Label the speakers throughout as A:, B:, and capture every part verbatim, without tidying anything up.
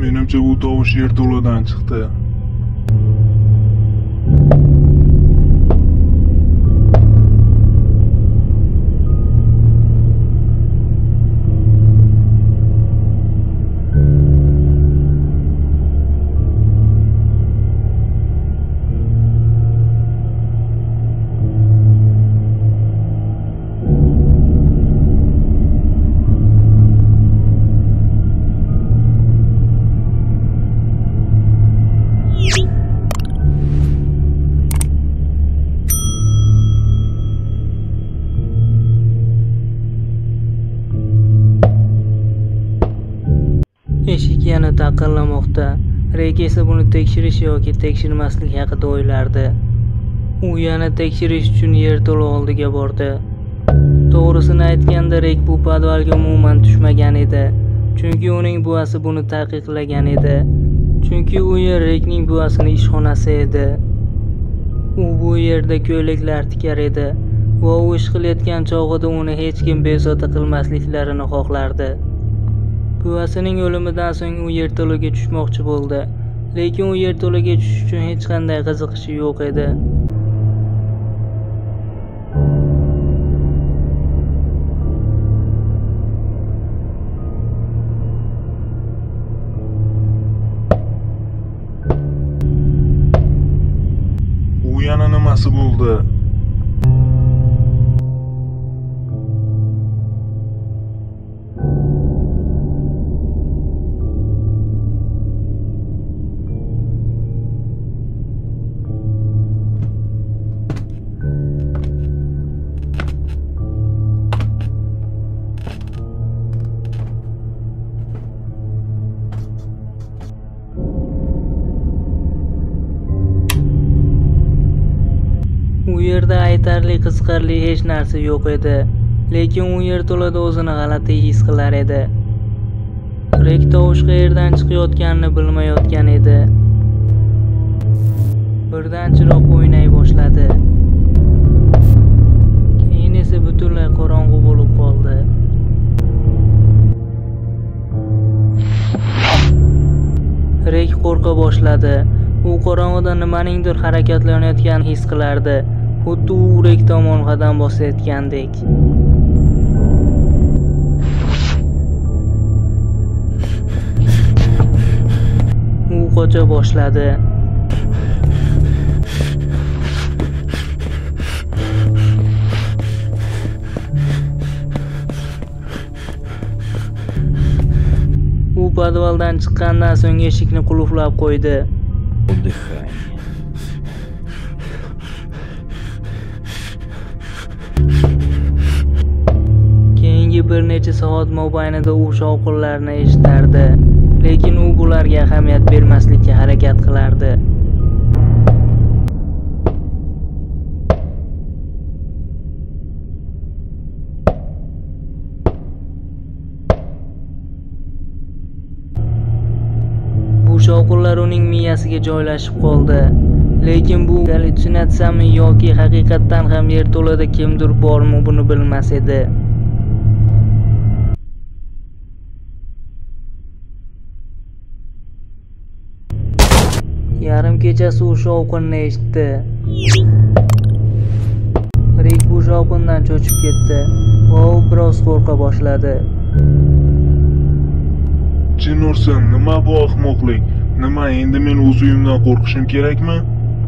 A: Menimcha bu tovush yerto'ladan chiqdi.
B: Eshik yana taqillamoqda. Rek esa buni tekshirish yoki tekshirmaslik haqida o'ylardi. U yana tekshirish uchun yerto'la oldiga bordi. To'g'risini aytganda Rek bu podvalga umuman tushmagan edi. Chunki uning buvasi buni taqiqlagan edi. Chunki u yer Rekning buvasining ishxonasi edi. U bu yerda ko'ylaklar tikar edi va u ish qilayotgan chog'ida uni hech kim bezovta qilmasliklarini xohlardi. Buvasining o'limidan so'ng u yerto'laga tushmoqchi bo'ldi, lekin u yerto'laga tushish uchun hech qanday qiziqishi yo'q edi.
A: U yana nimasi bo'ldi?
B: U yerda aytarli qiziqarli hech narsa yo'q edi, lekin u yerto'lada o'zini g'alati his qilar edi. Rek tovush qayerdan chiqayotganini bilmayotgan edi. Birdan chiroq o'ynay boshladi. Keyin esa butunlay qorong'u bo'lib qoldi. Rek qo'rqa boshladi. U qorong'ida nimaningdir harakatlanayotganini his qilardi. Xuddi u Rek tomon qadam bosayotgandek. U qocha boshladi. U podvaldan chiqqandan so'ng eshikni qulflab qo'ydi. Keyingi bir necha soat mobaynida u shovqinlarni eshitardi, lekin u bularga ahamiyat bermaslikka harakat qilardi. Bu shovqinlar uning miyasiga joylashib qoldi. Lekin bu gallyutsinatsiyami yoki haqiqatdan ham yerto'lada kimdir bormi buni bilmas edi. Yarim kechasi u shovqinni eshitdi. Rek bu shovqindan cho'chib ketdi va u biroz qo'rqa boshladi.
A: Jin ursin, nima bu ahmoqlik? Nima, endi men o'z uyimdan qo'rqishim kerakmi?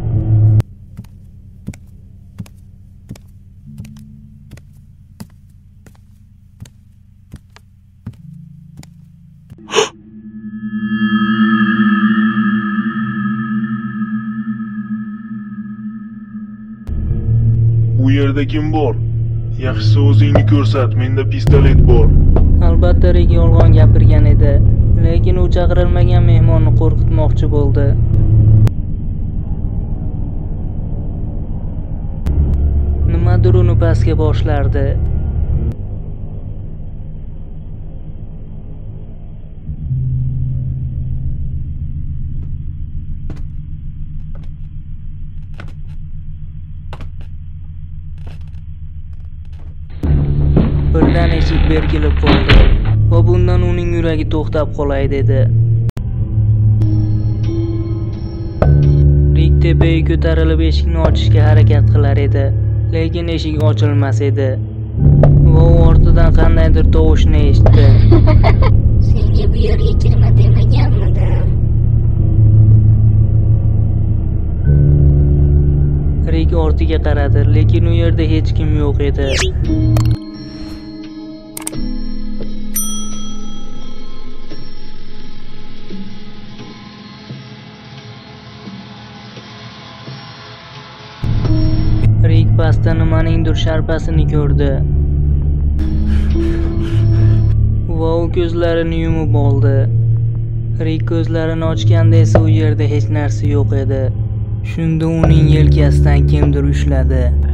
A: Bu yerda kim bor? Yaxshisi o'zingni ko'rsat, menda pistolet bor.
B: Albatta Rek yolg'on gapirgan edi, lekin u chaqirilmagan mehmonni qo'rqitmoqchi bo'ldi. Nimadir uni pastga boshlardi. Birdan eshik berkilib qoldi va bundan uning yuragi to'xtab qolay dedi. tepaga ko'tarilib eshikni ochishga harakat qilar edi, lekin eshik ochilmas edi va u ortidan qandaydir tovushni eshitdi.
C: Senga bu yerga kirma demaganmidim?
B: Rik ortiga qaradi, lekin u yerda hech kim yo'q edi. Rik pastda nimaningdir sharpasini ko'rdi. Va u ko'zlarini yumib oldi. Rik ko'zlarini ochganda esa u yerda hech narsa yo'q edi. Shunda uning yelkasidan kimdir ushladi.